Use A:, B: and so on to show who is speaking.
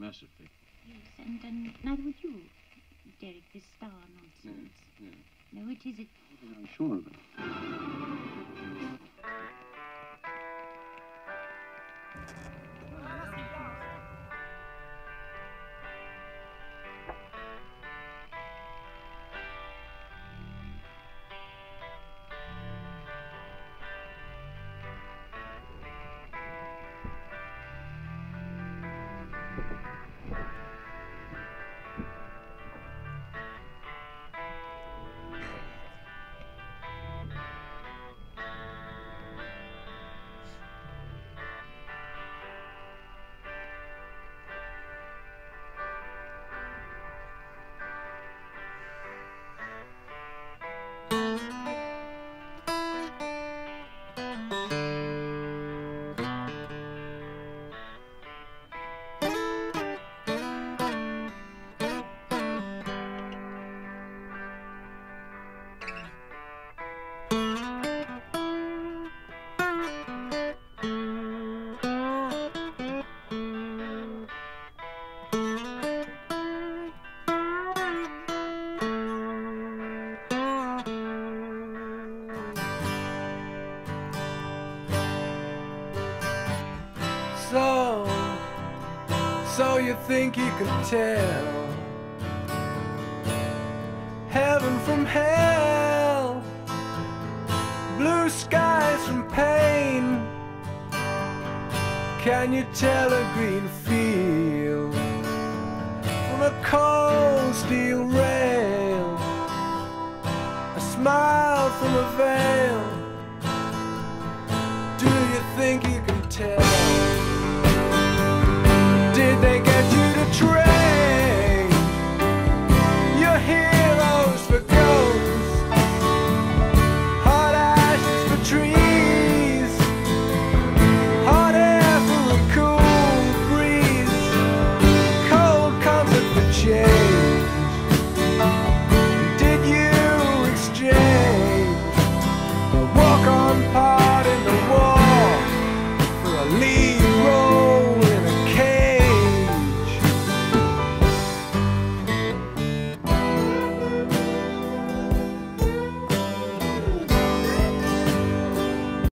A: massively.
B: Yes, and neither would you, Derek, this star nonsense.
A: Yeah.
B: No, which is it?
A: I'm sure of it.
C: So you think you can tell heaven from hell, blue skies from pain? Can you tell a green field from a cold steel rail, a smile from a veil? Do you think you can tell? Did they get you to train your heroes for ghosts, hot ashes for trees, hot air for a cool breeze, cold comfort for change?